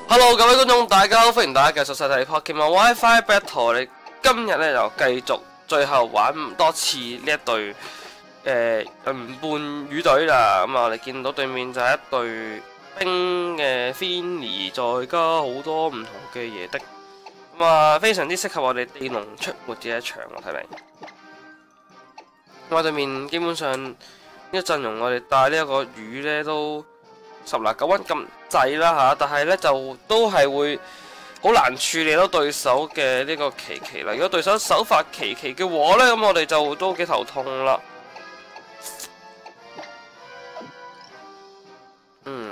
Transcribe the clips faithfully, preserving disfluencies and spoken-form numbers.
Hello， 各位觀眾，大家好，歡迎大家繼續收睇 Pokemon WiFi Battle。你今日咧就繼續最後玩多次呢一隊誒人半魚隊啦。咁啊，我哋見到對面就係一隊冰嘅 Finny， 再加好多唔同嘅嘢的。咁啊，非常之適合我哋地龍出沒嘅一場，我睇嚟。咁啊，對面基本上呢個陣容，我哋帶呢一個魚咧都十拿九穩咁滯啦嚇，但係咧就都係會好難處理到對手嘅呢個奇奇啦。如果對手手法奇奇嘅話咧，咁我哋就都幾頭痛啦。嗯。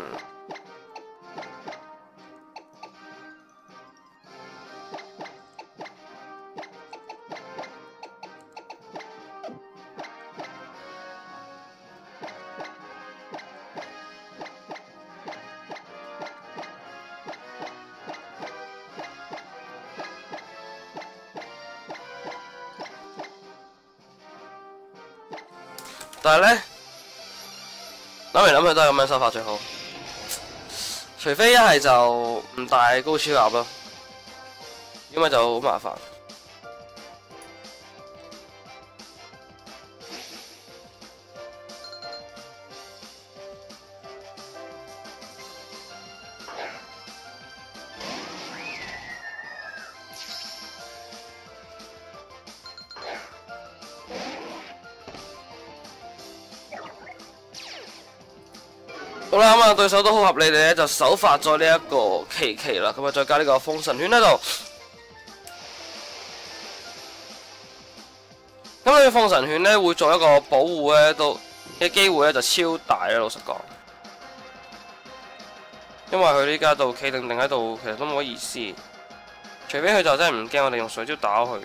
但係咧，諗嚟諗去都係咁樣手法最好，除非一係就唔帶高超鴨咯，因為就好麻煩。好啦，咁啊，對手都好合理地咧，就首發咗呢一個奇奇啦，咁啊，再加呢個封神圈喺度。咁呢個封神圈咧會做一個保護咧，都嘅機會咧就超大啦，老實講。因為佢呢家度企定定喺度，其實都冇乜意思，除非佢就真係唔驚我哋用水招打佢。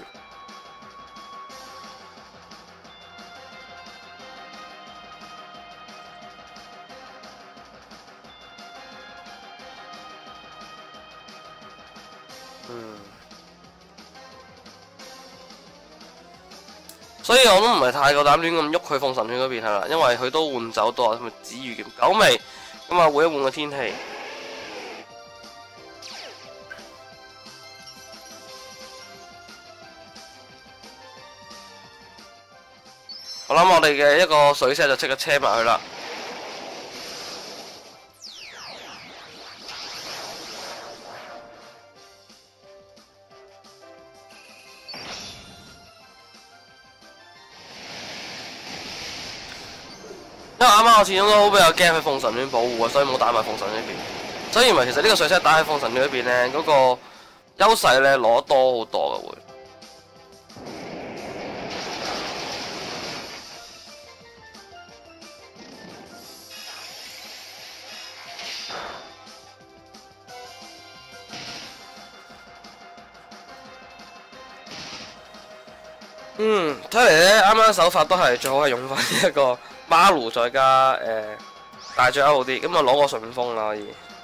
嗯，所以我都唔係太夠膽亂咁喐佢封神圈嗰邊係啦，因為佢都換走多，咁啊紫魚劍九味，咁啊換一換個天氣。我諗我哋嘅一個水車就即刻車埋去啦。因為啱啱我始終都好比較驚佢封神圈保護啊，所以冇打埋封神呢邊。所以唔係，其實呢個水車打喺封神圈嗰邊咧，嗰個優勢咧攞得多好多嘅會。嗯，睇嚟咧，啱啱手法都係最好係用翻呢一個馬盧再加誒、呃、大雀好啲，咁啊攞個順風啦可以。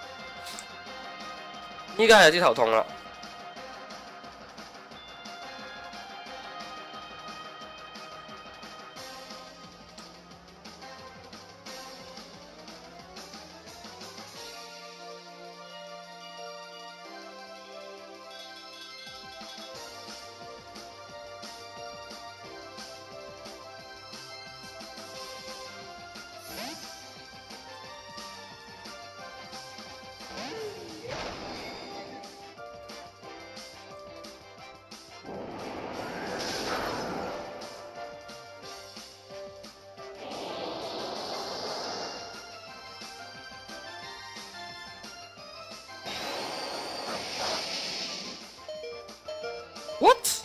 依家係有啲頭痛啦。What？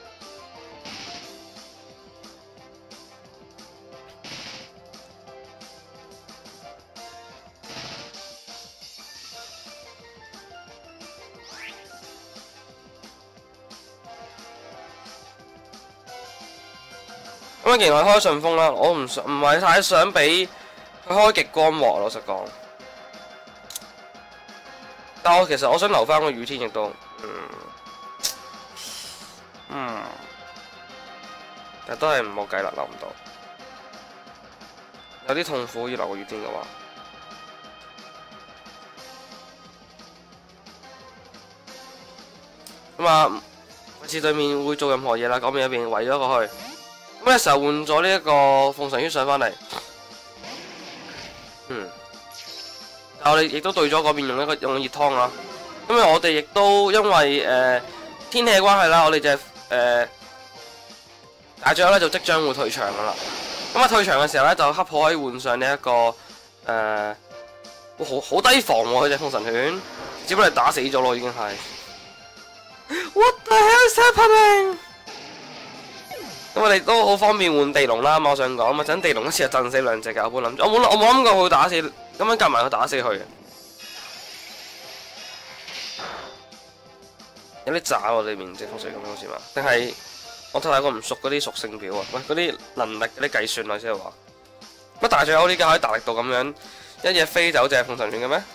咁啊，既然我開順風啦，我唔想唔係太想俾佢開極光鑊，老實講。但我其實我想留翻個雨天亦都，嗯。嗯，但都係唔好計啦，留唔到，有啲痛苦要留個雨天嘅話。 咁啊，費事對面會做任何嘢啦，嗰邊有邊圍咗過去。咁嘅時候換咗呢一個鳳神圈上翻嚟，嗯，但我哋亦都對咗嗰邊用一個用熱湯啊。因為我哋亦都因為誒、呃、天氣嘅關係啦，我哋就係、是、誒、呃、大將咧就即將會退場噶啦。咁啊退場嘅時候咧，就恰好可以換上呢、這、一個誒、呃，好好低防喎佢隻鳳神犬，只不過係打死咗咯已經係。What the hell is happening？ 咁我哋都好方便換地龍啦，我想講，咁啊陣地龍一次就震死兩隻嘅，我冇諗，我冇我冇諗過佢會打死，咁樣夾埋佢打死佢。有啲渣喎，你面隻風水咁樣好似嘛？定係我太過唔熟嗰啲屬性表啊？喂，嗰啲能力嗰啲計算啊，先係話乜大隻狗呢家可以大力度咁樣一嘢飛走隻鳳神犬嘅咩？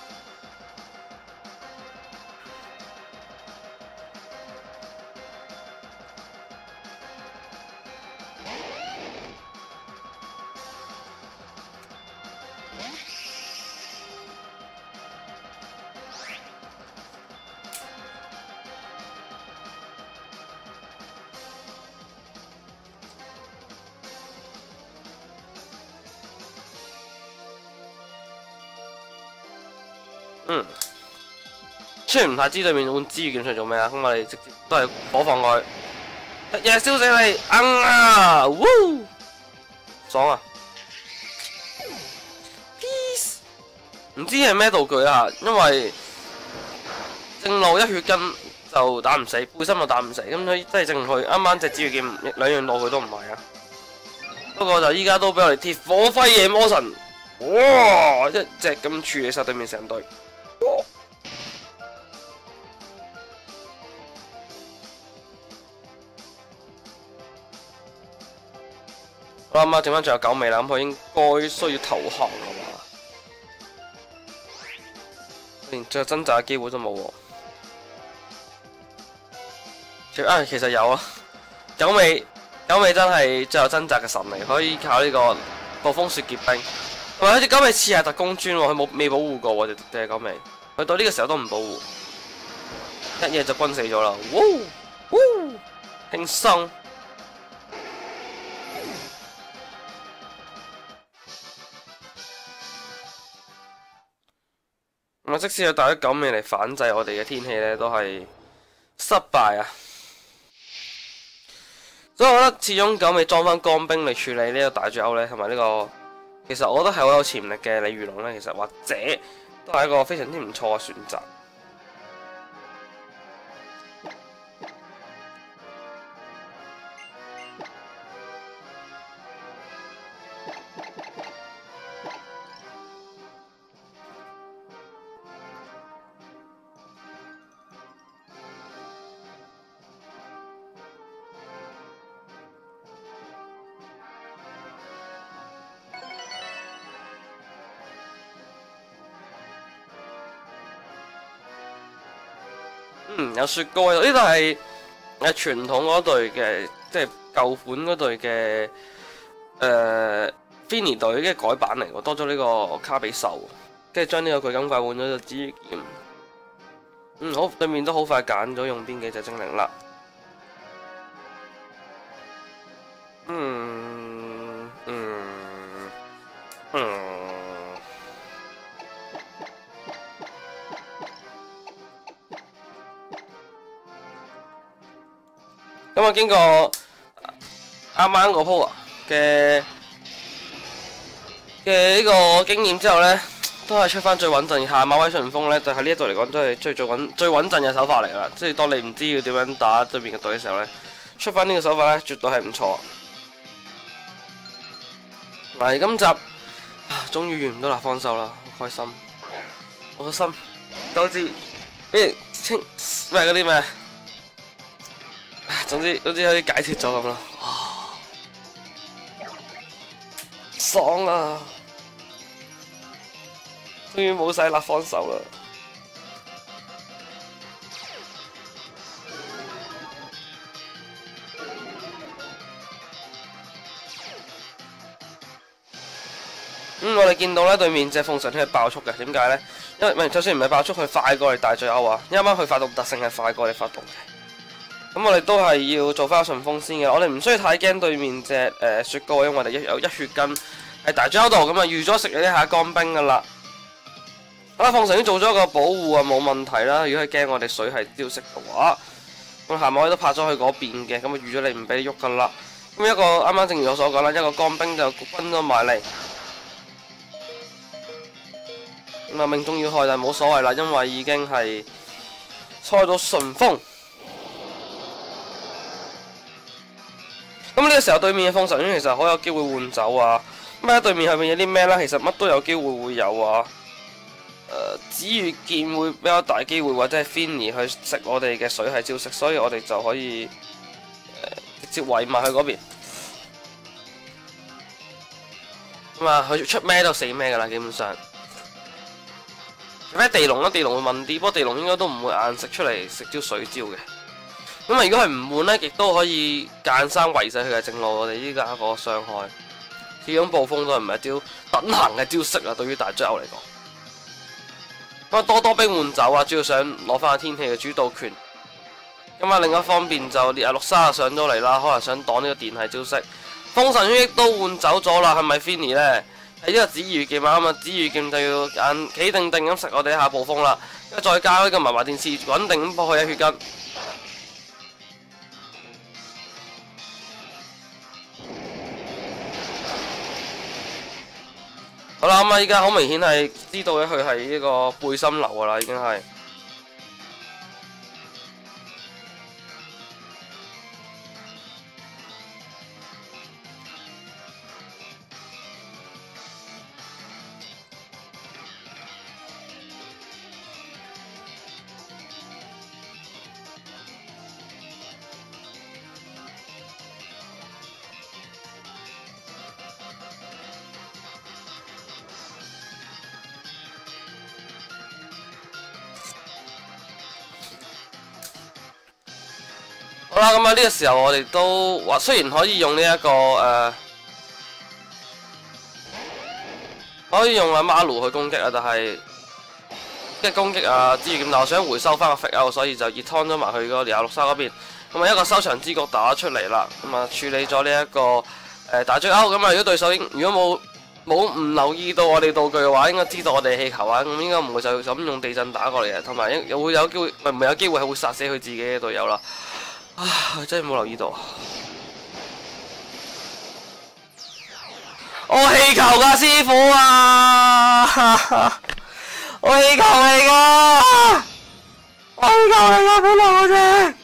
嗯，雖然唔太知對面換資源劍出嚟做咩啊，咁我哋直接都係火放佢，一嘢燒死你，嗯啊，嗚，爽啊 ！Peace， 唔知係咩道具啊，因為正路一血根就打唔死，背心又打唔死，咁所以真係正去，啱啱隻資源劍兩樣道具都唔係啊。不過就依家都俾我哋鐵火輝夜魔神，哇！一隻咁處理晒對面成隊。好啦，咁啊，剩翻仲有九尾啦，咁佢應該需要投降啦嘛，連最後掙扎嘅機會都冇喎。其啊，其實有啊，九尾九尾真係最後掙扎嘅神嚟，可以靠呢個暴風雪結冰。同埋好似九尾似係特工專喎，佢冇未保護過喎，隻隻九尾，佢到呢個時候都唔保護，一嘢就轟死咗啦！喎喎，輕鬆。咁啊，即使有大咗九尾嚟反制我哋嘅天氣咧，都係失敗啊！所以我覺得始終九尾裝翻鋼兵嚟處理呢個大絕歐咧，同埋呢個。其實我覺得係好有潛力嘅鯉魚龍咧，其實或者都係一個非常之唔錯嘅選擇。嗯，有雪糕喺度，呢度係誒傳統嗰隊嘅，即係舊款嗰隊嘅誒 Fini 隊嘅改版嚟喎，多咗呢個卡比獸，跟住將呢個巨金怪換咗隻紫劍。嗯，好，對面都好快揀咗用邊幾隻精靈啦。嗯嗯嗯。咁啊，經過啱啱嗰鋪嘅嘅呢個經驗之後咧，都係出翻最穩陣。下馬威順風咧，就喺呢一度嚟講都係最最穩最穩陣嘅手法嚟啦。即係當你唔知要點樣打對面嘅隊嘅時候咧，出翻呢個手法咧，絕對係唔錯。嗱，今集啊，終於完唔到啦，放手啦，好開心。我個心都知，誒清咩嗰啲咩？總之，總之有啲解脫咗咁咯，爽啊！終於冇晒辣放手啦。嗯，我哋見到咧對面隻鳳神犬係爆速嘅，點解咧？因為唔係，就算唔係爆速，佢快過嚟大最歐啊！啱啱佢發動特性係快過嚟發動嘅。 咁我哋都係要做翻順風先嘅，我哋唔需要太驚對面隻誒、呃、雪糕，因為我哋一有一血根喺大招度，咁啊預咗食呢下乾冰噶啦。好啦，鳳神已經做咗個保護啊，冇問題啦。如果係驚我哋水系招式嘅話，咁下馬威都拍咗去嗰邊嘅，咁啊預咗你唔俾你喐噶啦。咁一個啱啱正如我所講啦，一個乾冰就轟咗埋嚟。咁啊命中要害，但係冇所謂啦，因為已經係開到順風。咁呢個時候對面嘅鳳神丸其實好有機會換走啊！咁喺對面後面有啲咩呢？其實乜都有機會會有啊！誒、呃，紫御劍會比較大機會，或者係 Finny 去食我哋嘅水系招式，所以我哋就可以、呃、直接圍埋去嗰邊。咁啊，佢出咩都死咩噶啦，基本上。除非地龍啦，地龍會問啲，不過地龍應該都唔會硬食出嚟食招水招嘅。咁啊，如果係唔換咧，亦都可以間生圍死佢嘅正路。我哋依家個傷害，始終暴風都係唔係一招等行嘅招式啊。對於大隻牛嚟講，咁啊多多兵換走啊，主要想攞翻天氣嘅主導權。咁啊，另一方面就列亞六沙上咗嚟啦，可能想擋呢個電系招式。風神圈亦都換走咗啦，係咪 Finny 咧？係呢個紫御劍啊，咁啊紫御劍就要眼企定定咁食我哋一下暴風啦。因為再加呢個麻麻電視穩定咁破佢一血筋。好啦，咁啊依家好明顯係知道咧，佢係呢個背心流噶啦，已經係。好啦，咁啊呢個時候我哋都話雖然可以用呢、這、一個誒、呃，可以用阿馬魯去攻擊啊，但係即係攻擊啊紫御劍，但我想回收翻個 fit out，所以就熱湯咗埋去個廿六沙嗰邊。咁啊一個收場之局打出嚟啦，咁啊處理咗呢一個誒、呃、大追歐。咁啊如果對手應如果冇冇唔留意到我哋道具嘅話，應該知道我哋氣球啊，咁應該唔會就咁用地震打過嚟嘅，同埋又會有機會唔係有機會係會殺死佢自己嘅隊友啦。啊！真係冇留意到，我氣球噶師傅啊！我氣球嚟噶，我氣球嚟噶，本來我啫。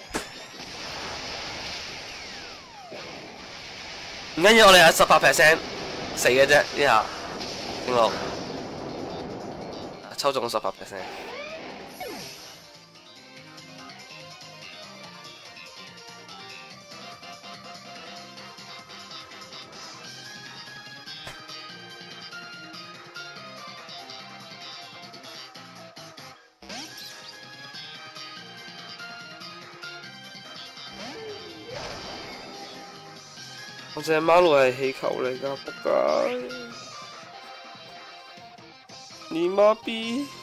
唔緊要，我哋係十八 percent 死嘅啫，呢下正路抽中十八 percent。我隻馬路係氣球嚟㗎，仆街！你媽逼！